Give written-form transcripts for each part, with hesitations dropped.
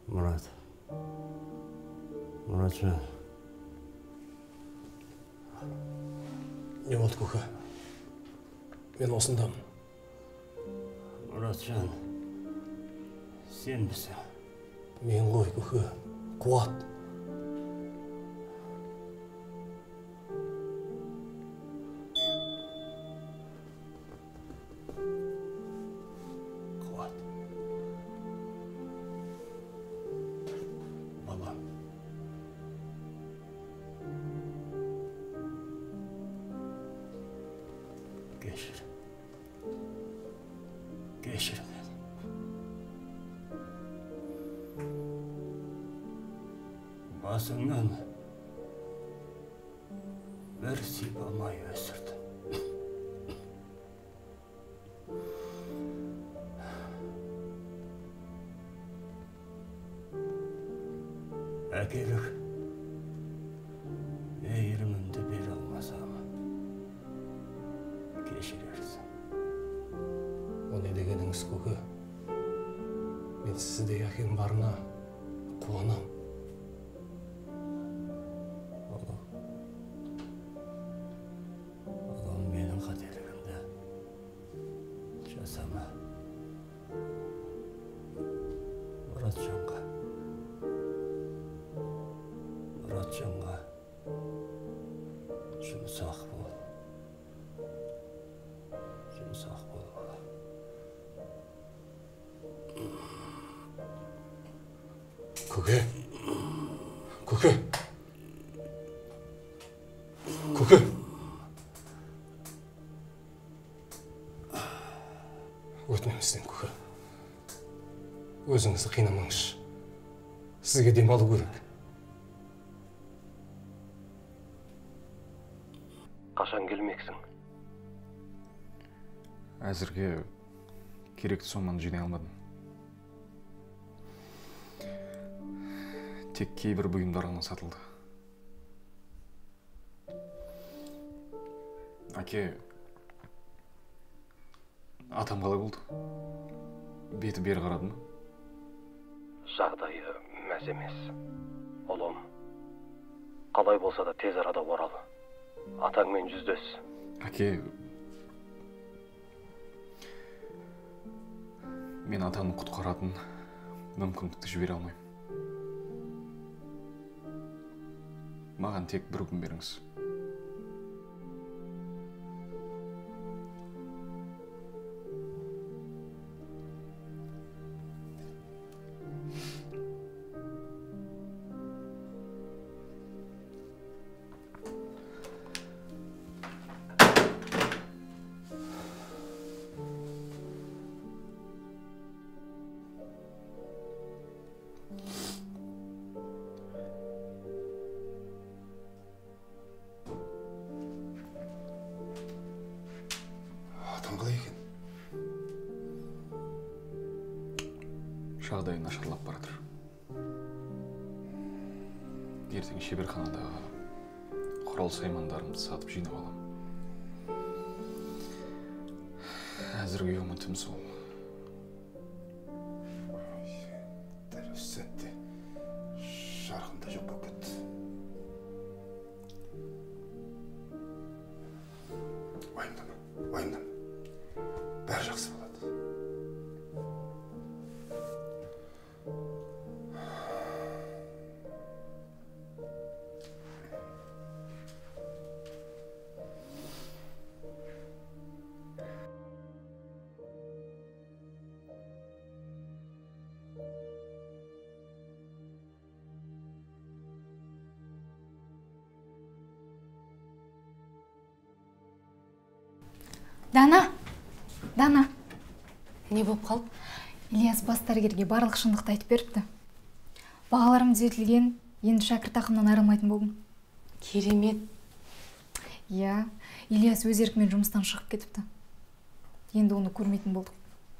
Мұратжан. Не болды, көке? Мен осындамын. Мұратжан, сен бісің? Мен ғой, көке. Қуат. Кешір мені. Басыңнан бір сипамай өсірді. Әкелік мейірімімді бере алмасам, кешірерсің. О не дегеніңіз, көке? Мен сізде әкем барына қуанам. Оған менің қателігімді жасама. Мұратжанға жұмсақ бол. Жұмсақ бол, бала. Көке. Көке. Көке. Өтінемізден, көке. Өзіңізді қинамаңыз. Сізге демалу керек. Қашан келмексің? Әзірге керекті соманы жинай алмадым. Тек кейбір бұйымдар ғана сатылды. Әке, атам қалай болды? Беті бері қарады ма? Жағдайы мәз емес. Ұлым, қалай болса да тез арада орал. Атаңмен жүздес. Әке, мен атамны құтқаратын мүмкіндікті жібере алмаймын. Маған тек бір күн беріңіз. Қалай екен? Жағдайы нашарлап баратыр. Ертең шеберханадағы құрал саймандарымды сатып жинап алам. Әзірге үмітім сол. Дәл осы сәтте жарқында жоқ болып кетті. Уайымдама. Бәрі жақсы болады. Дана. Не болып қалды? Ильяс бас дәрігерге барлық шындықты айтып беріпті. Бағаларым түзетілген, енді шәкіртақымнан айырылмайтын болдым. Керемет. Иә, Ильяс өз еркімен жұмыстан шығып кетіпті. Енді оны көрмейтін болдық.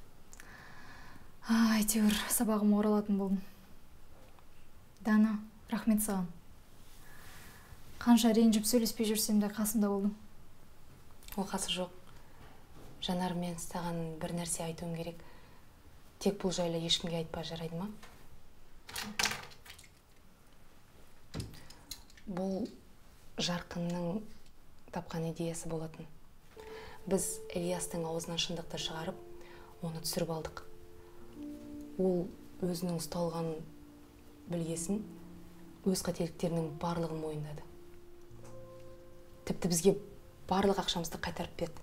Әйтеуір сабағыма оралатын болдым. Дана, рахмет саған. Қанша ренжіп сөйлеспей жүрсем де қасымда болдым. Оқасы жоқ. Жанар, мен саған бір нәрсе айтуым керек. Тек бұл жайлы ешкімге айтпа, жарайды ма? Бұл Жарқынның тапқан идеясы болатын. Біз Ильястың аузынан шындықты шығарып, оны түсіріп алдық. Ол өзінің ұсталғанын білгесін, өз қателіктерінің барлығын мойындады. Тіпті бізге барлық ақшамызды қайтарып берді.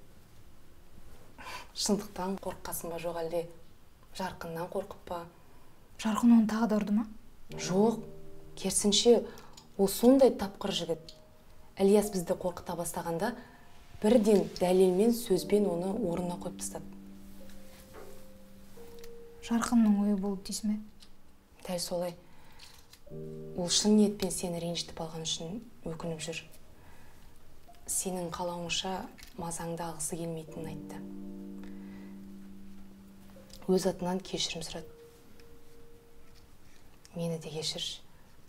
Шындықтан қорыққасын ба, жоқ әлде Жарқыннан қорқып па? Жарқын оны тағы да ұрды ма? Жоқ, керісінше, ол сондай тапқыр жігіт. Ильяс бізді қорқыта бастағанда, бірден дәлелмен, сөзбен оны орнына қойып тастады. Жарқынның ойы болды дейсің бе? Дәл солай. Ол шын ниетпен сені ренжітіп алған үшін өкініп жүр. Сенің қалауыңша мазаңды алғысы келмейтінін айтты. Өз атынан кешірім сұрады. Мені де кешірші.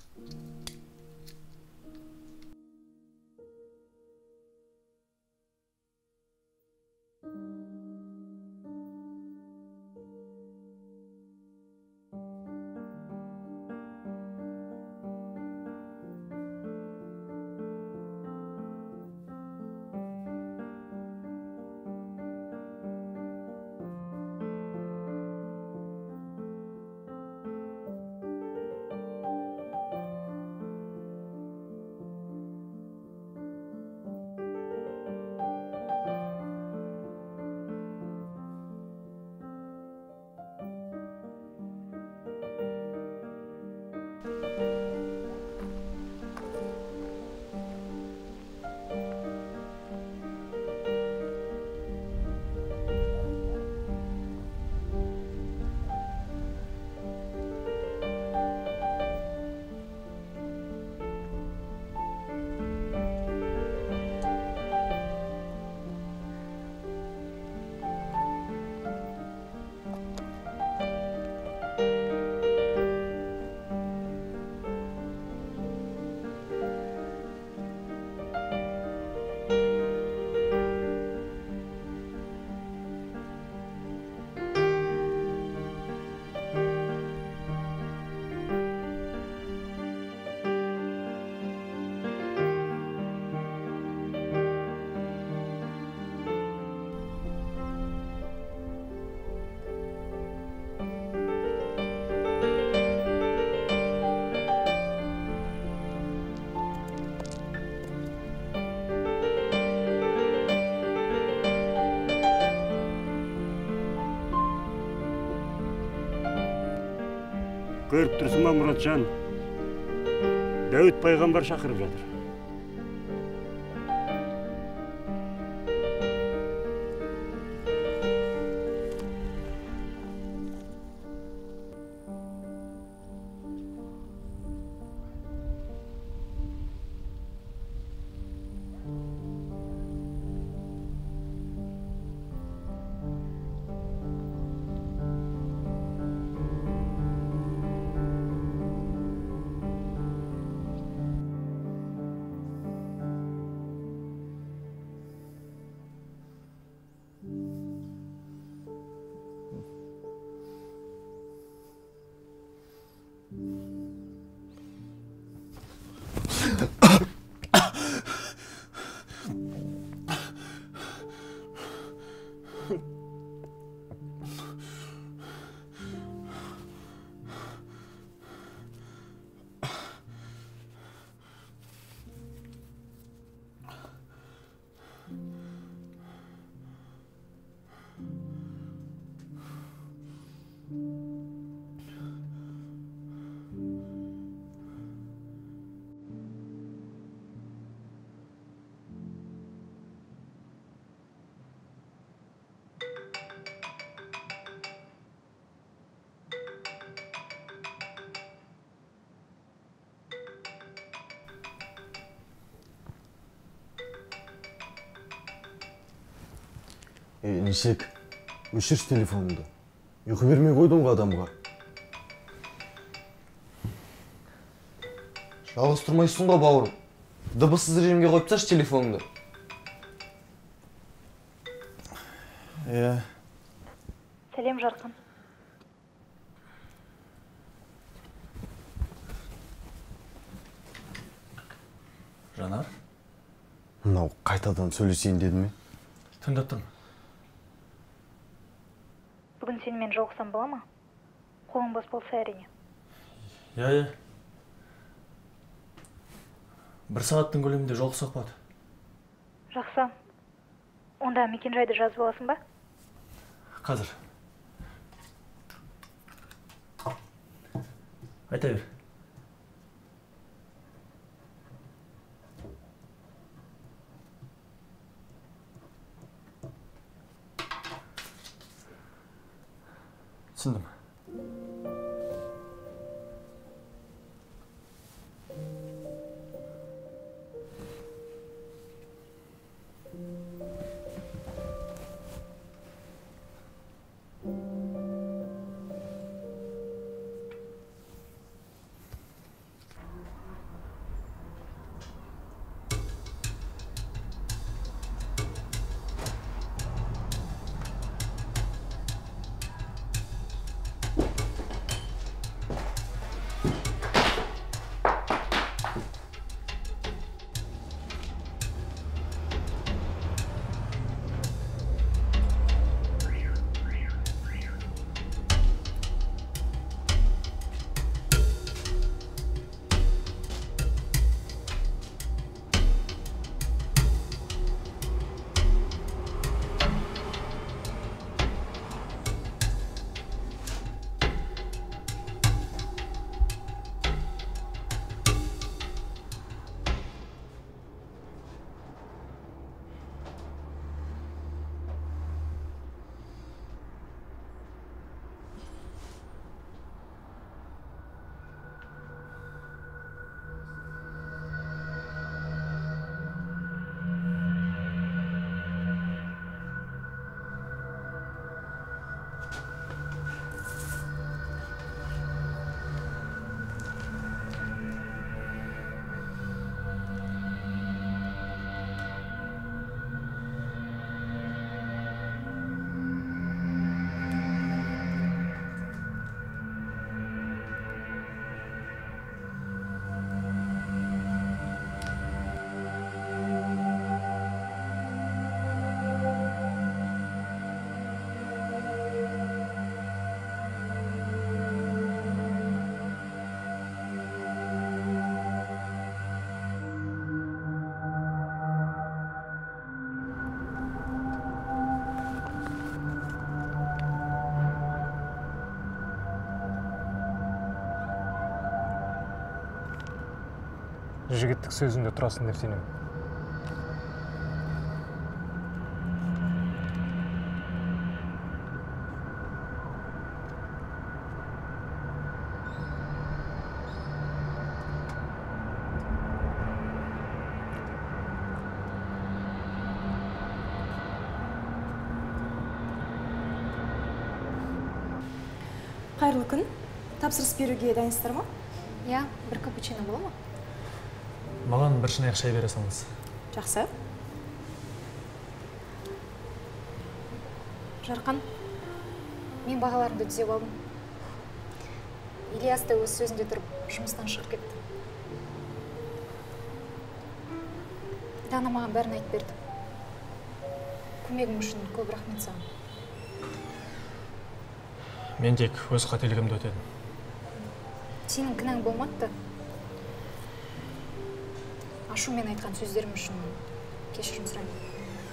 Көріп тұрсың ба, Мұратжан? Дәуіт пайғамбар шақырып жатыр. Нешек, өшірші телефонымды. Ұйқы бермей қойдың ғой адамға. Жалғыз тұрмайсың ғой, бауырым. Дыбыссыз режимге қойып тасташы телефоныңды. Сәлем, Жарқын. Жанар? Мынау қайтадан сөйлесейін деді ме? Тыңдап тұрмын. Бүгін сенімен жолықсам бола ма? Қолың бос болса әрине. Иә. Бір сағаттың көлемінде жолықсақ болады. Жақсы. Онда мекен-жайды жазып аласың ба? Қазір. Айта бер. Түсіндім. Жігіттік сөзінде тұрасың деп сенемін. Қайырлы күн. Тапсырыс беруге дайынсыздар ма? Иә, бір капучино бола ма? Маған бір шынайық шай бере салыңыз. Жақсы. Жарқын, мен бағаларымды түзеп алдым. Ильяс та өз сөзінде тұрып, жұмыстан шығып кетті. Дана маған бәрін айтып берді. Көмегім үшін көп рахмет саған. Мен тек өз қателігімді өтедім. Сенің кінәң болмады. Ашумен айтқан сөздерім үшін кешірім сұраймын.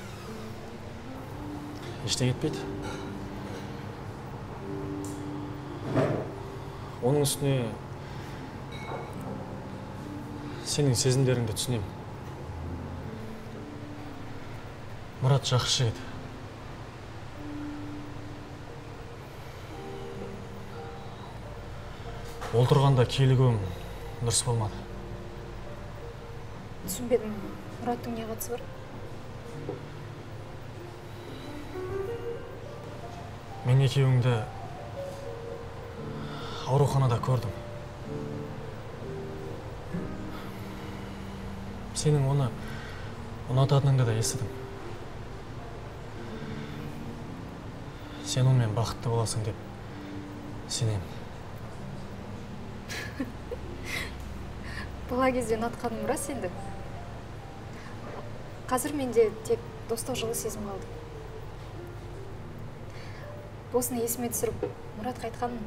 Ештеңе етпейді. Оның үстіне сенің сезімдеріңді түсінемін. Мұрат жақсы жігіт. Ол тұрғанда келігім дұрыс болмады. Түсінбедім, Мұраттың не қатысы бар? Мен екеуіңді ауруханада көрдім. Сенің оны ұнататыныңды да естідім. Сен онымен бақытты боласың деп сенемін. Бала кезде ұнатқаның рас енді. Қазір менде тек достық жылы сезім қалды. Осыны есіме түсіріп, Мұратқа айтқанмын.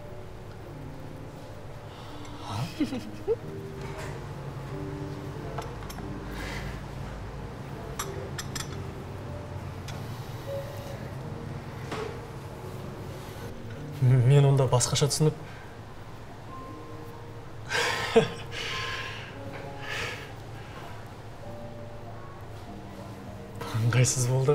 Мен онда басқаша түсініп. Ыңғайсыз болды.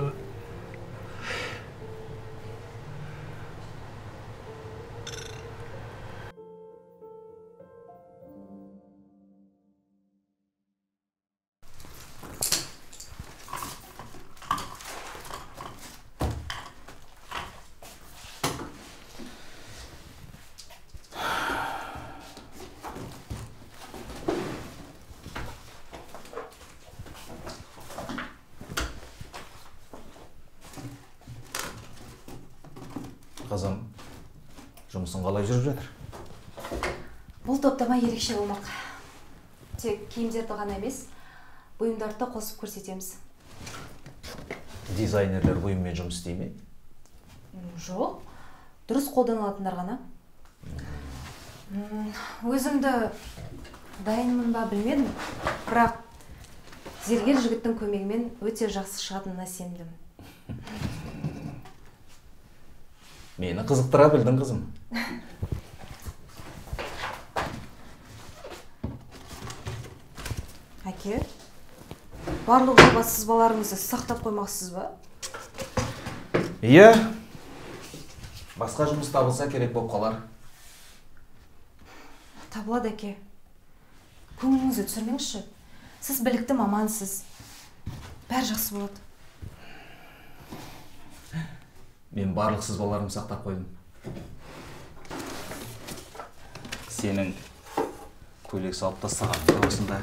Қазан, жұмысың қалай жүріп жатыр? Бұл топтама ерекше болмақ. Тек киімдерді ғана емес, бұйымдарды да қосып көрсетеміз. Дизайнерлер бұйыммен жұмыс істей ме? Жоқ, дұрыс қолданылатындар ғана. Өзімді дайынмын ба білмедім, бірақ зергер жігіттің көмегімен өте жақсы шығатынына сендім. Мені қызықтыра білдің, қызым. Әке, барлық жоба сызбаларыңызды сақтап қоймақсыз ба? Иә. Басқа жұмыс табылса керек болып қалар. Табылады, әке. Көңіліңізді түсірмеңізші. Сіз білікті мамансыз. Бәрі жақсы болады. Мен барлық сызбаларымды сақтап қойдым. Сенің көйлек салып тастаған осында.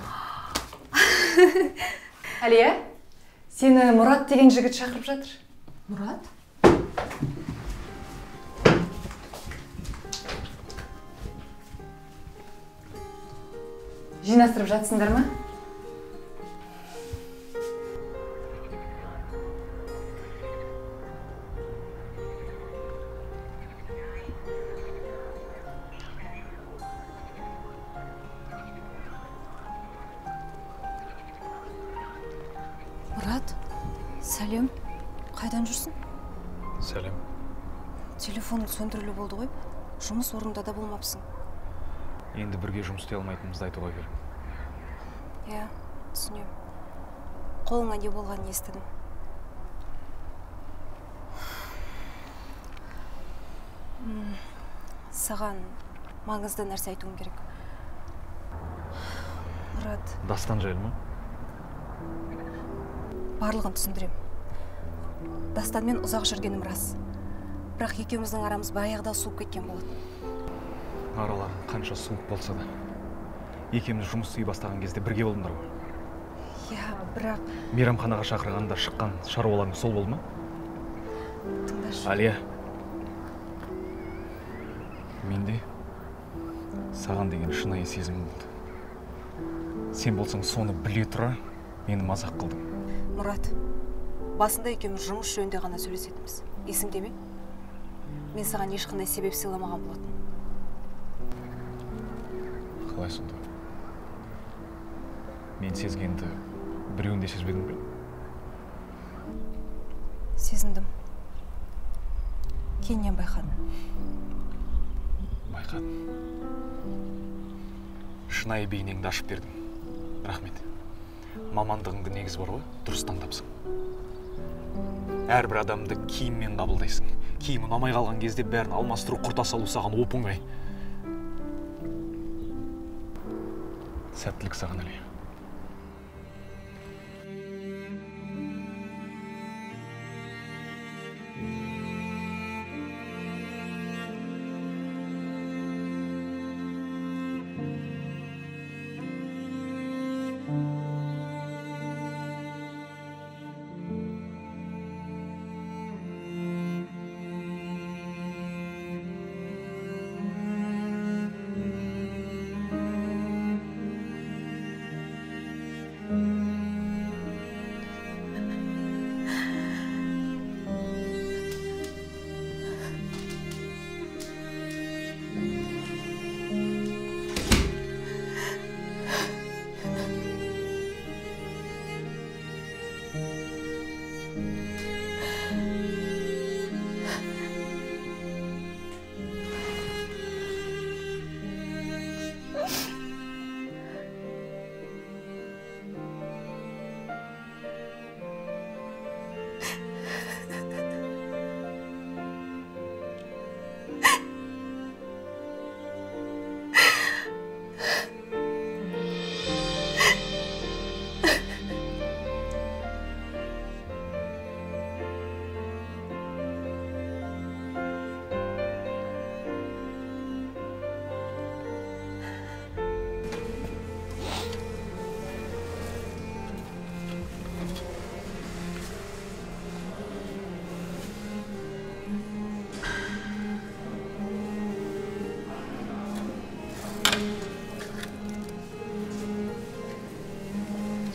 Әлия, сені Мұрат деген жігіт шақырып жатыр. Мұрат? Жинастырып жатсыңдар ма? Мұрат, сәлем. Қайдан жүрсің? Сәлем. Телефон сөндірілі болды ғой. Жұмыс орнында да болмапсың. Енді бірге жұмыс істей алмайтынымызды айтуға келдім. Иә, түсінем. Қолыңа не болғанын естідім. Саған маңызды нәрсе айтуым керек. Мұрат. Дастан жайлы ма? Барлығын түсіндірем. Дастанмен ұзақ жүргенім рас. Бірақ екеуміздің арамыз баяғыда суып кеткен болатын. Араларың қанша суық болса да, екеуміз жұмыс істей бастаған кезде бірге болдыңдар ғой. Иә, бірақ... Мейрамханаға шақырғанда шыққан шаруаларың сол болды ма? Тыңдашы. Алия, менде саған деген шынайы сезімім болды. Сен болсаң соны біле тұра, мені мазақ қылдың. Мұрат, басында екеуміз жұмыс жөнінде ғана сөйлесетіміз. Есіңде ме? Мен саған ешқандай себеп сыйламаған болатын. Қалай сонда? Мен сезгенді біреуінде сезбедің бе? Сезіндім. Кейіннен байқадым. Байқадым. Шынайы бейнеңді ашып бердің. Рахмет. Мамандығыңды негіз бар ғой, дұрыс таңдапсың. Әрбір адамды киіммен қабылдайсың. Киім ұнамай қалған кезде бәрін алмастыру, құрта салу саған оп-оңай. Сәттілік саған, Алия.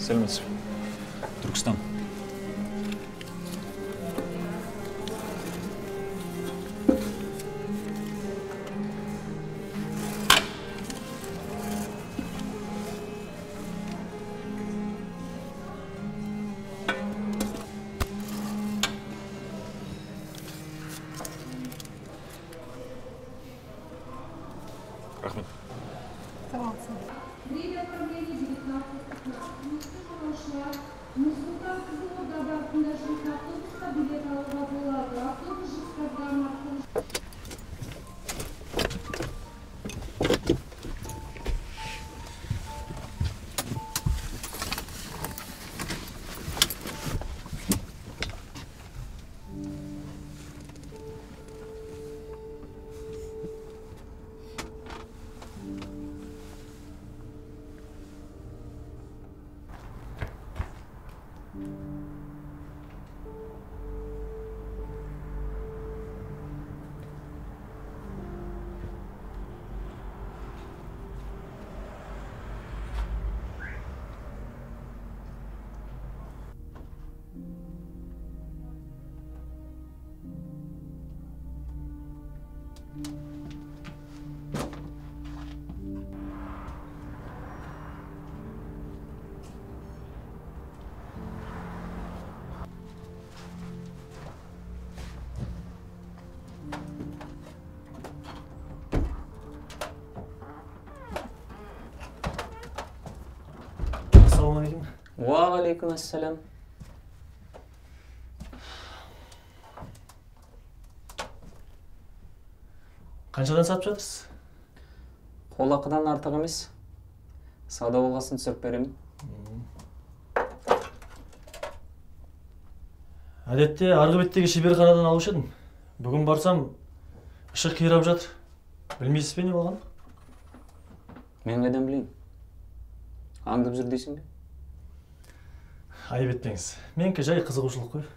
Сәлеметсіз. Түркістан. Рахмет. Время отправления 19:15. Ушла. Нұрсұлтан Қызылорда бағытында жүрген автобусқа билет алуға болады. Автобус Жезказған арқылы. Ассалаумағалейкум. Уағалейкум ассалам. Қаншадан сатып жатырсыз? Қолақыдан артық емес. Сауда болғасын түсіріп беремін. Әдетте арғы беттегі шеберханадан алушы едім. Бүгін барсам, ышық қирап жатыр. Білмейсіз бе не болған? Мен қайдан білейін? Аңдып жүр дейсің бе? Айып етпеңіз. Менікі жай қызығушылық қой.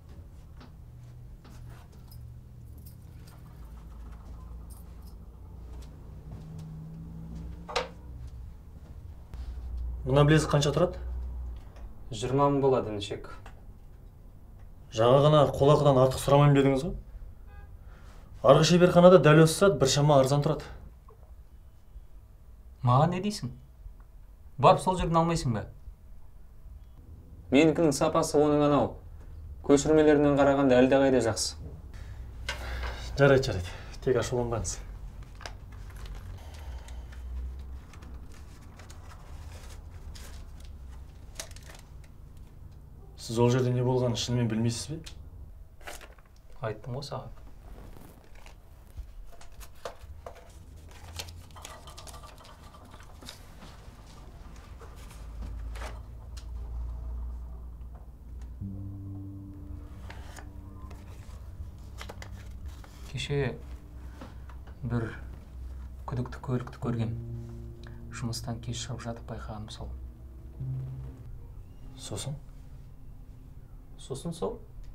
Мына білезік қанша тұрады? 20 мың болады інішек. Жаңа ғана қолақыдан артық сұрамайын дедіңіз ғой? Арғы шеберханада дәл осы сәт біршама арзан тұрады. Маған не дейсің? Барып сол жерден алмайсың ба? Менікінің сапасы оның анау. Көшірмелерінен қарағанда әлде қайда жақсы. Жарайды. Тек ашуланбаңыз. Сіз ол жерде не болғанын шынымен білмейсіз бе? Айттым ғой саған. Кеше бір күдікті көлікті көрген. Жұмыстан кеш шығып жатып байқағаным сол. Сосын? Сосын сол?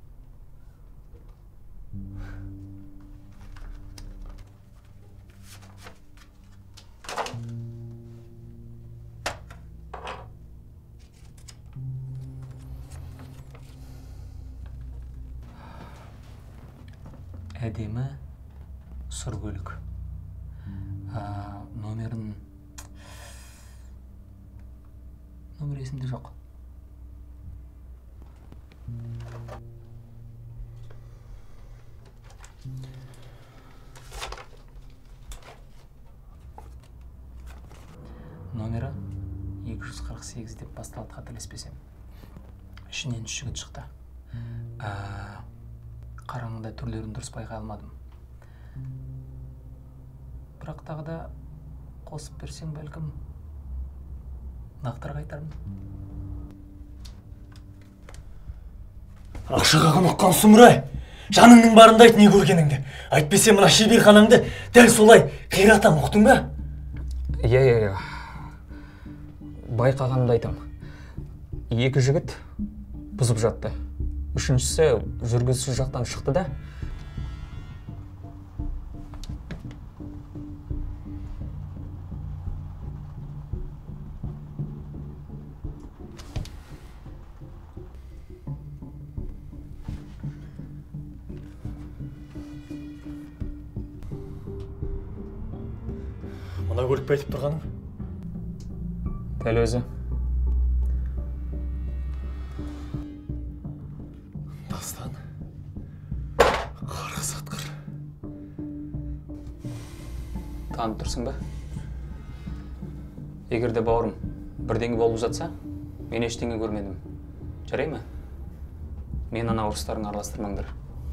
Әдемі сұр көлік. Номер есімде жоқ. Номері 248 деп басталды, қателеспесем. Ішінен 3 жігіт шықты. Қараңғыда түрлерін дұрыс байқай алмадым. Бірақ тағы да қосып берсең бәлкім нақтырақ айтармын. Ақшаға ұққан сұмырай! Жаныңның барында айт не көргеніңді. Айтпесе мына шеберханаңды дәл солай қиратам, ұқтың ба? Иә. Байқағанымды айтам. 2 жігіт бұзып жатты. 3-шісі жүргізуші жақтан шықты да. Мына көлікті айтып тұрғаның? Дәл өзі. Дастан. Қарғыс атқыр. Танып тұрсың ба? Егер де бауырым бірдеңе болып жатса, мен ештеңе көрмедім. Жарай ма? Мен ана ұрыстарын араластырмаңдар.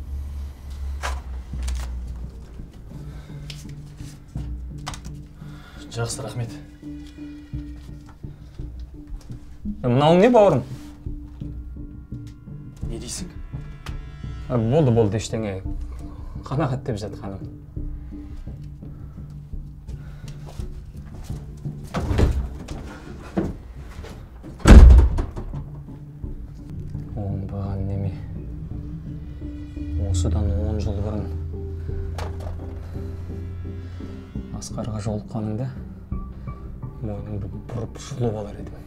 Жақсы, рахмет. Мынауың не, бауырым? Не дейсің? Болды, ештеңе. Қанағат деп жатқаным. Оңбаған неме. Осыдан 10 жыл бұрын Асқарға жолыққаныңда мойныңды бұрып жұлып алар едім.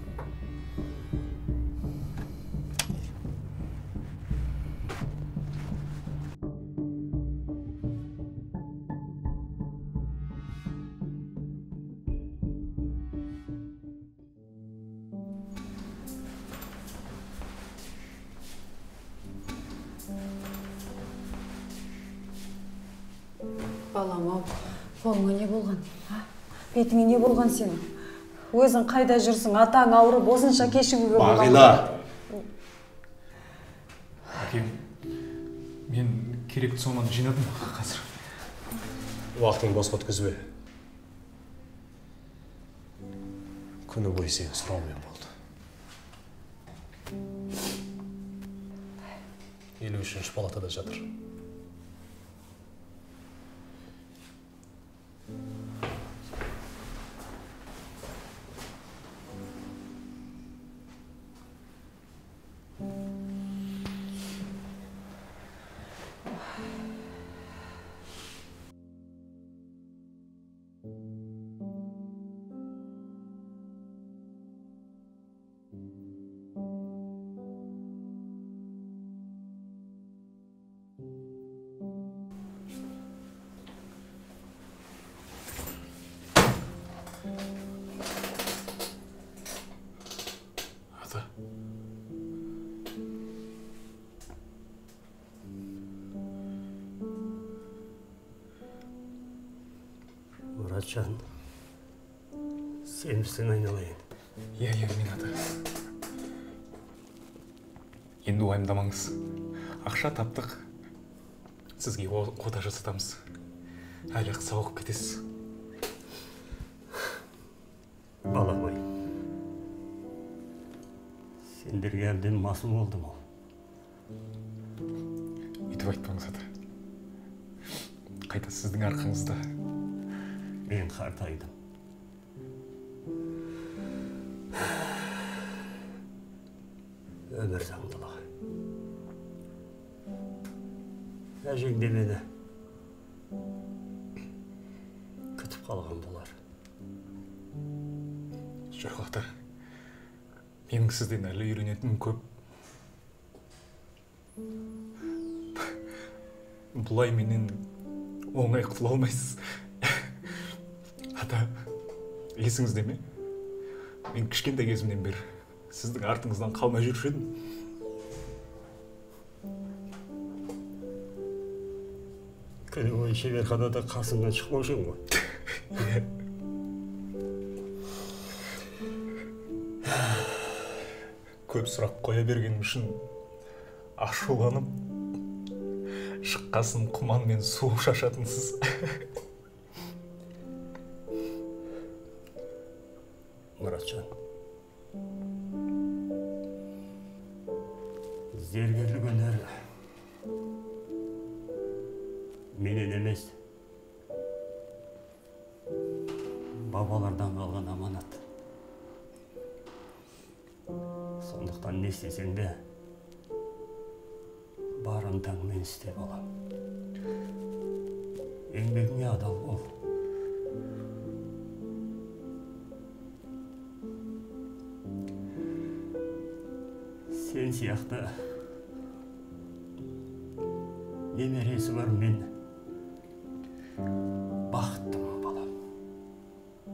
Балам-ау, қолыңа не болған? Бетіңе не болған сенің? Өзің қайда жүрсің? Атаң ауырып, осынша кешігуге болған. Бағила! Әкем, мен керекті соманы жинадым қазір. Уақытың босқа өткізбе. Күні бойы сені сұраумен болды. 53-ші палатада жатыр. Ата. Мұратжан, сен біздің айналайын. Иә, мен ата. Енді уайымдамаңыз. Ақша таптық. Сізге ота жасатамыз. Әлі сауығып кетесіз. Балам-ай, сендерге әбден масыл болдым ол. Үйтіп айтпаңыз ата. Қайта сіздің арқаңызда. Мен қартайдым. Өмір заңдылығы. Әжең де мені күтіп қалған болар. Жоқ ата. Менің сізден әлі үйренетінім көп. Бұлай менен оңай құтыла алмайсыз. Ата, есіңізде ме? Мен кішкентай кезімнен бері сіздің артыңыздан қалмай жүруші едім. Күні бойы шеберханада қасымнан шықпаушың ғой. Көп сұрақ қоя бергенім үшін ашуланып, шыққасын құман мен су шашатынсыз. Мұратжан, зергерлік өнер менен емес, бабалардан қалған аманат. Сондықтан не істесең де бар ынтаңмен істе балам. Еңбегіңе адал бол. Сен сияқты немересі бар мен бақыттымын балам.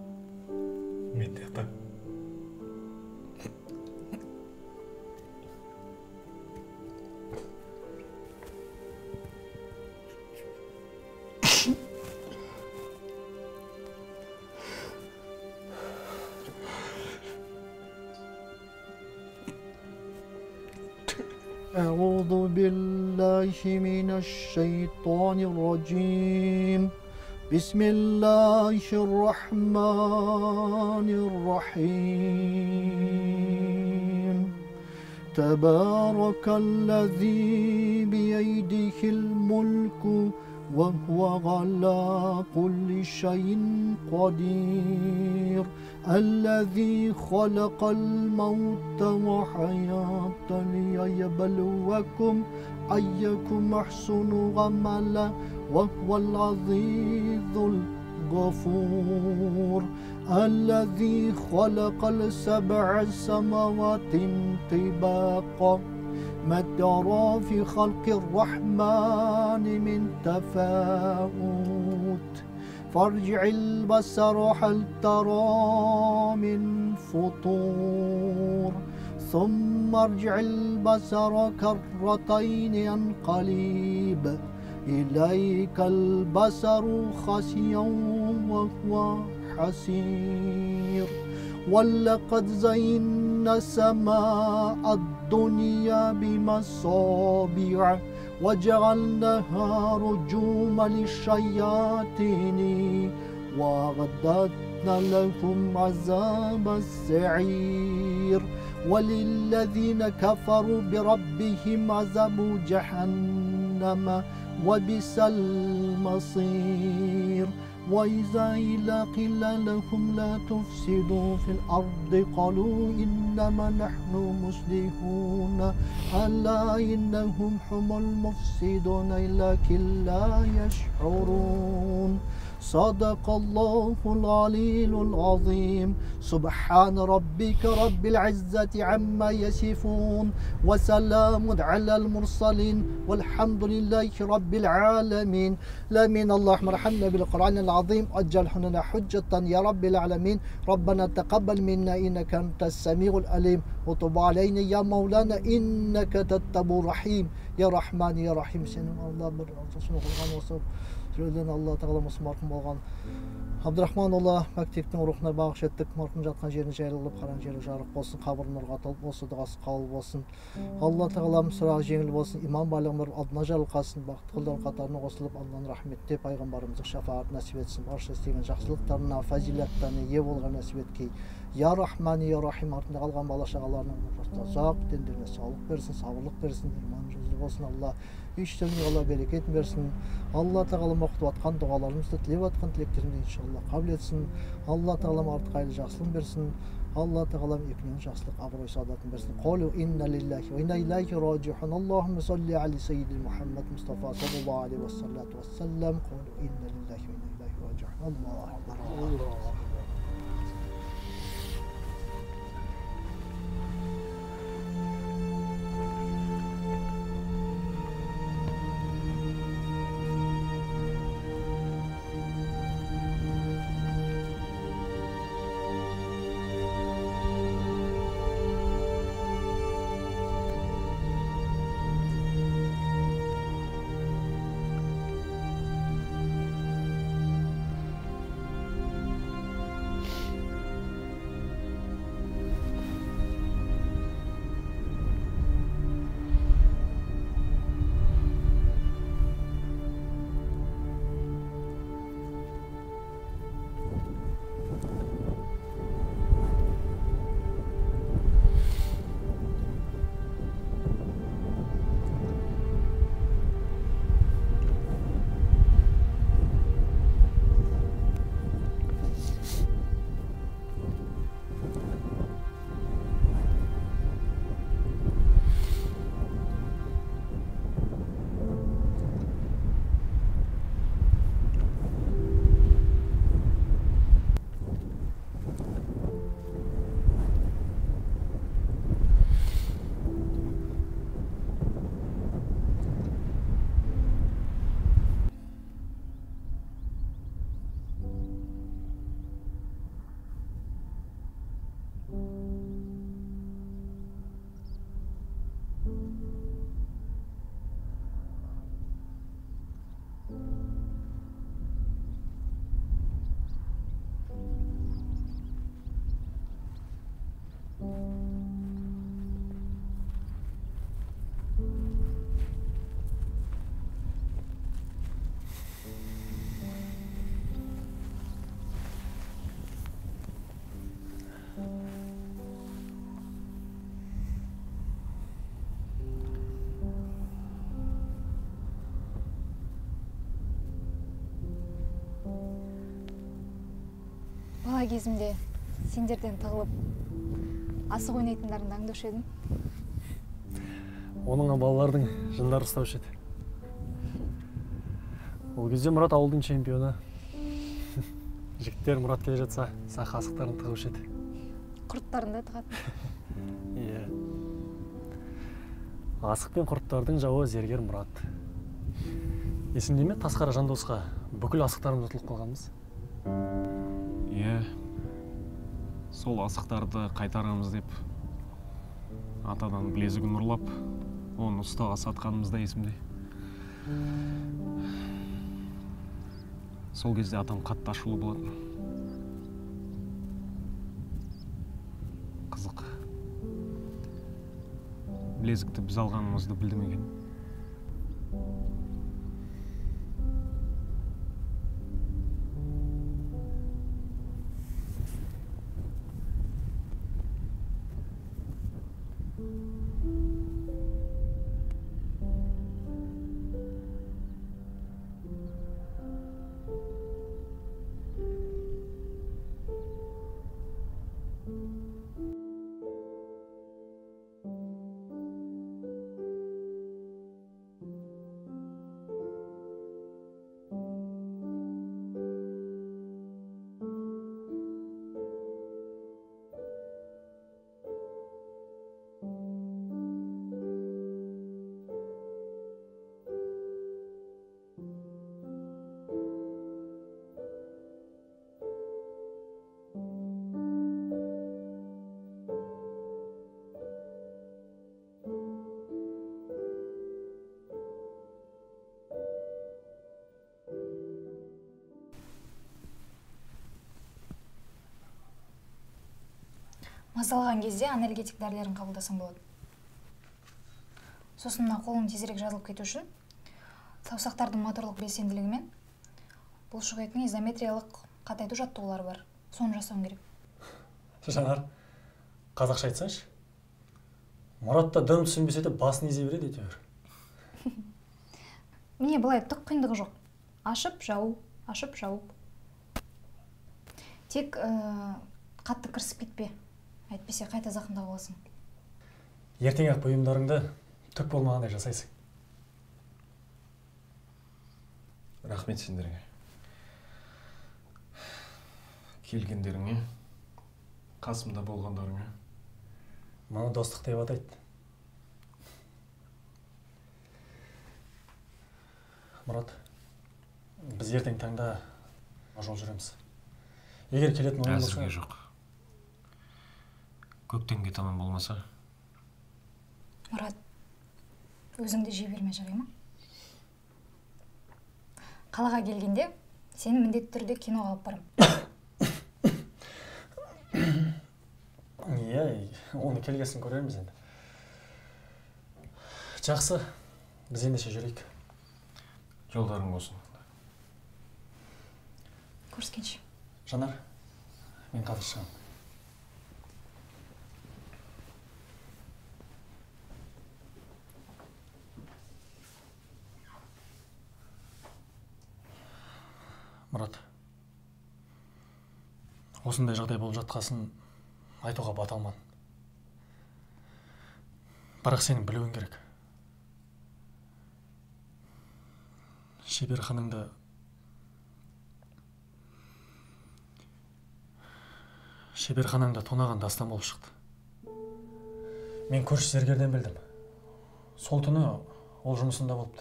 أعوذ بالله من الشيطان الرجيم بسم الله الرحمن الرحيم تبارك الذي بيده الملك وهو على كل شيء قدير الذي خلق الموت وحياة ليبلوكم أيكم أحسن عملا وهو العزيز الغفور الذي خلق السبع سماوات طباقا ما ترى في خلق الرحمن من تفاوت فارجع البصر هل ترى من فطور ثم ارجع البصر كرتين ينقلب إليك البصر خاسئا وهو حسير ولقد زينا السماء الدنيا بمصابيح وجعلناها رجوما للشياطين وأعددنا لهم عذاب السعير وللذين كفروا بربهم عذاب جهنم وبئس المصير وإذا قيل لهم لا تفسدوا في الأرض قالوا إنما نحن مصلحون ألا إنهم هم المفسدون لكن لا يشعرون صدق الله العلي العظيم سبحان ربك رب العزة عما يصفون وسلام على المرسلين والحمد لله رب العالمين لمن اللهم ارحمنا بالقرآن العظيم أجل لنا حجة يا رب العالمين ربنا تقبل منا إنك أنت السميع العليم وتب علينا يا مولانا إنك التواب الرحيم يا رحمن يا رحيم سنة الله بالرسول Allah Tağala marқұм болған Абдырахманұлы Мәктептің рухына бағыш еттік. Марқұм жатқан жерін жайлылып, қаран жері жарық болсын, қабірін нұрға толып, осы дұғасы қабыл болсын. Алла Тағалам сұрағы жеңіл болсын, иман байлығын алдына жарылқасын, бақытты құлдар қатарына қосылып, Алланың рахметте пайғамбарымыздың шафаатын нәсіп етсін. Барша істеген жақсылықтарына, фазилаттарына ие болған нәсіп еткей. Я Рахман, Я Рахим артында қалған бала-шағаларының ұзақ дендеріне саулық берсін, сабырлық берсін, иман жүзді болсын. Алла үйштеріне Алла берекетін берсін. Алла Тағалам оқытып атқан дұғаларымызды, тілеп атқан тілектерімді иншалла қабыл етсін. Алла Тағалам артық айлы жақсылығын берсін. Алла Тағалам екінен жақсылық, абырой саадатын берсін. Қолу инна лиллахи ва инна илайхи раджиун. Аллахумма салли али саййиди Мухаммад Мустафа саллаллаху алейхи ва саллям. Қолу инна лиллахи ва инна илайхи раджиун. Аллаху акбар. бала кезімде сендерден тығылып асық ойнайтындарыңды аңдаушы едім. Оныңа балалардың жындары ұстаушы еді. Ол кезде Мұрат ауылдың чемпионы. Жігіттер Мұрат келе жатса, сақ асықтарын тығушы еді. Құрттарын да тығатын. Иә. Асық пен құрттардың жауы зергер Мұрат. Есіңде ме, Тасқара Жандосқа бүкіл асықтарымыз ұтылып қалғанбыз? Иә. Сол асықтарды қайтарамыз деп атадан білезігін ұрлап, оны ұстаға сатқанымыз да есімде. Сол кезде атам қатты ашулы болатын. Қызық. Білезікті біз алғанымызды білдімеген. Мазалаған кезде анальгетик дәрілерін қабылдасаң болады. Сосын мына қолың тезірек жазылып кету үшін саусақтардың моторлық белсенділігімен бұлшық еттің изометриялық қатайту жаттығулары бар. Соны жасауың керек. Жанар, қазақша айтсаңшы. Мұратта дым түсінбесе де басын изей береді әйтеуір. Міне былай түк қиындығы жоқ. Ашып, жауып, ашып, жауып. Тек қатты кірісіп кетпе. Әйтпесе қайта зақымдап аласың. Ертең ақ бұйымдарыңды түк болмағандай жасайсың. Рахмет сендерге. Келгендеріңе, қасымда болғандарыңа. Мұны достық деп атайды. Мұрат, біз ертең таңда жол жүреміз. Егер келетін ойын болса... Әзірге жоқ. Көктемге таман болмаса. Мұрат, өзіңді жей берме, жарай ма? Қалаға келгенде сені міндетті түрде киноға алып барам. Иә, оны келгесін көрерміз енді. Жақсы, біз ендеше жүрейік. Жолдарың болсын. Көріскенше. Жанар, мен қазір шығамын. Мұрат, осындай жағдай болып жатқасын айтуға бата алмадым. Бірақ сенің білуің керек. Шеберханаңда тонаған дастан болып шықты. Мен көрші зергерден білдім. Сол түні ол жұмысында болыпты.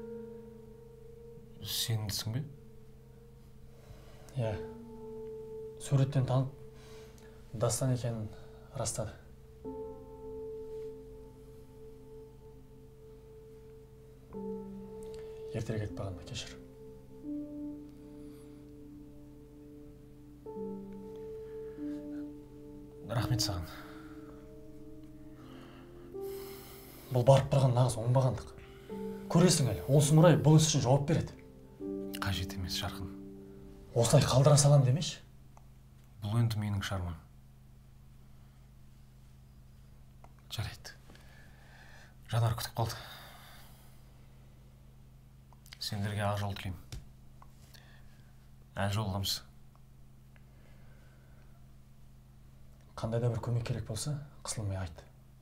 Сендісің бе? Иә, суреттен танып, дастан екенін растады. Ертерек айтпағанына кешір. Рахмет саған. Бұл барып тұрған нағыз оңбағандық. Көресің әлі, ол сұмырай бұл іс үшін жауап береді. Қажет емес, Жарқын. Осылай қалдыра салам демеш? Бұл енді менің шаруам. Жарайды. Жанар күтіп қалды. Сендерге ақ жол тілеймін. Әлі жолығамыз. Қандай да бір көмек керек болса, қысылмай айт.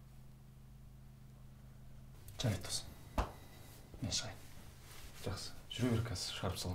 Жарайды досым. Мен шығайын. Жақсы. Жүре бер қазір, шығарып салам.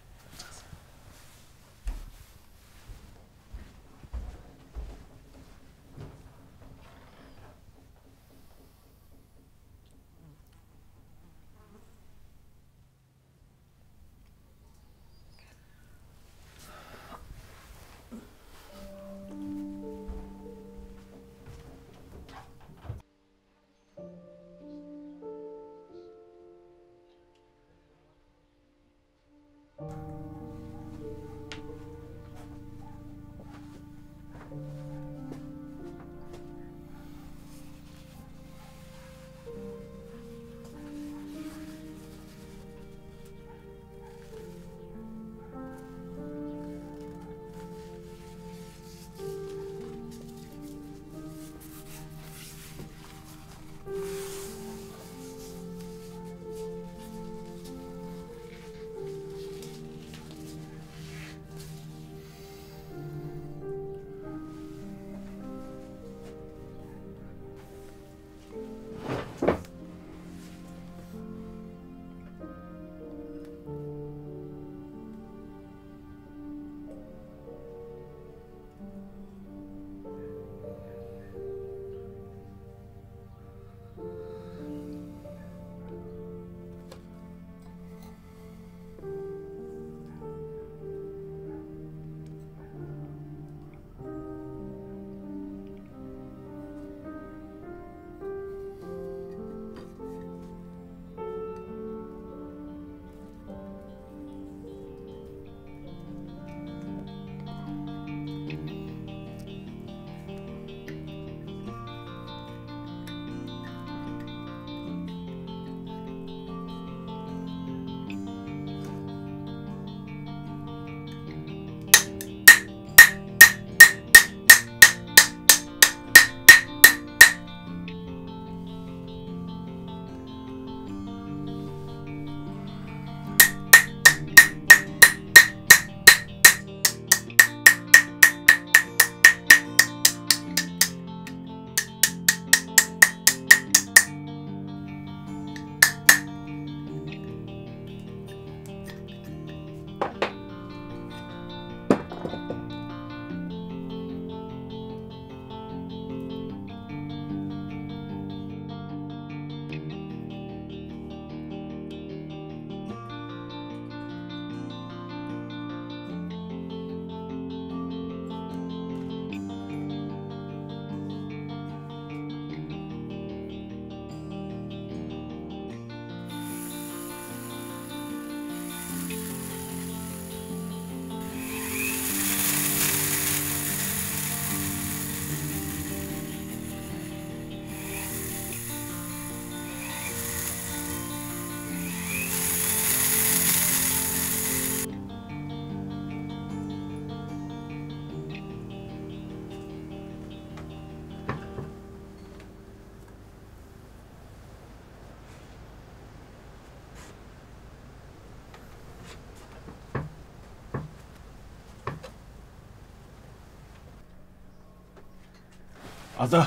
Ата!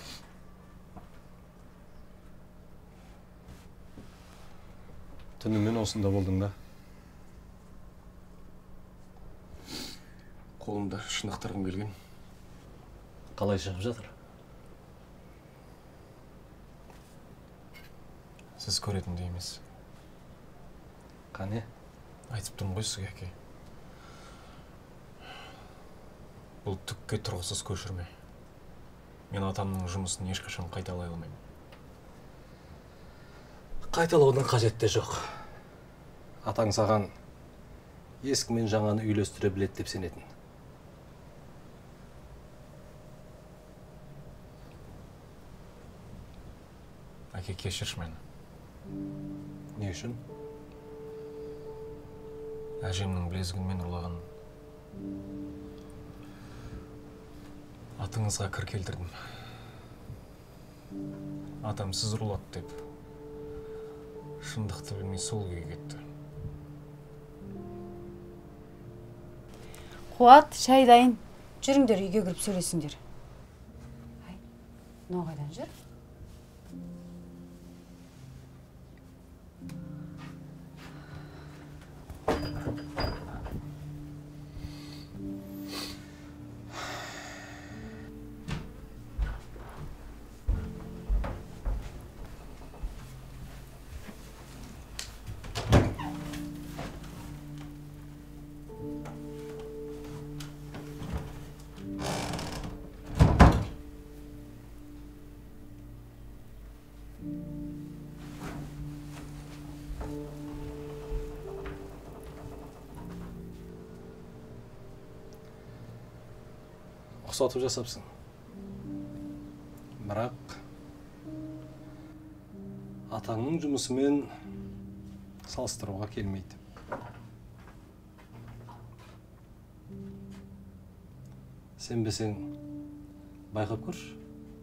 Түнімен осында болдың да? Қолымда шынықтырғым келген. Қалай шығып жатыр? Сіз көретіндей емес. Қане? Айтып тұрмын ғой сізге, әке. Бұл түкке тұрғысыз көшірме. Мен атамның жұмысын ешқашан қайталай алмаймын. Қайталаудың қажеті жоқ. Атаң саған ескі мен жаңаны үйлестіре біледі деп сенетін. Әке, кешірші мені. Не үшін? Әжемнің білезігімен ұрлаған атыңызға кір келтірдім. Атам сіз ұрлады деп шындықты білмей сол күйге кетті. Қуат, шай дайын. Жүріңдер, үйге кіріп сөйлесіңдер. мынау қайдан жүр? Ұқсатып жасапсың. Бірақ атаңның жұмысымен салыстыруға келмейді. Сен бесең байқап көрші.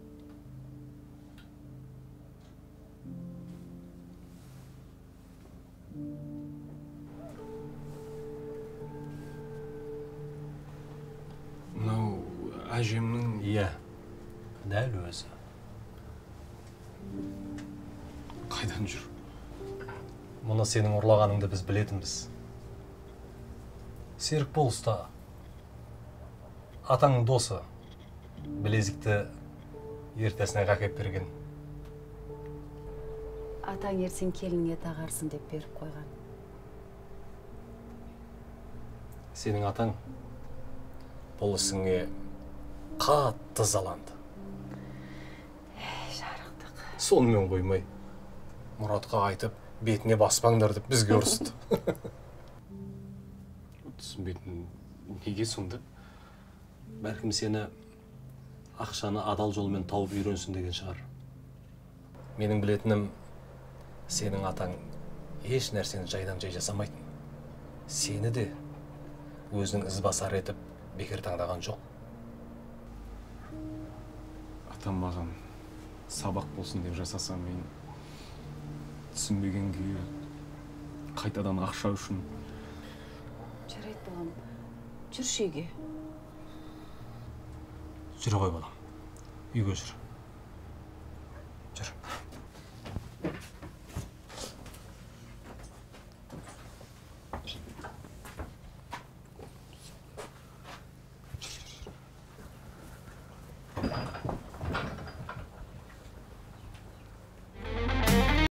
Әжемнің... Иә, дәл өзі. Қайдан жүр? Мұны сенің ұрлағаныңды біз білетінбіз. Серік болыста атаңның досы білезікті ертесіне қакеп берген. Атаң ертең келінге тағарсын деп беріп қойған. Сенің атаң бұл ісіңе қатты заланды. Жарықтық. Сонымен қоймай, Мұратқа айтып, бетіне баспаңдар деп бізге ұрысты. Түсінбейтін неге сонда? Бәлкім сені ақшаны адал жолмен тауып үйренсін деген шығар. Менің білетінім, сенің атаң еш нәрсені жайдан жай жасамайтын. Сені де өзінің ізбасар етіп бекер таңдаған жоқ. Атам маған сабақ болсын деп жасаса, мен түсінбеген күйі қайтадан ақша үшін. Жарайды балам, жүрші үйге. Жүре ғой балам, үйге жүр.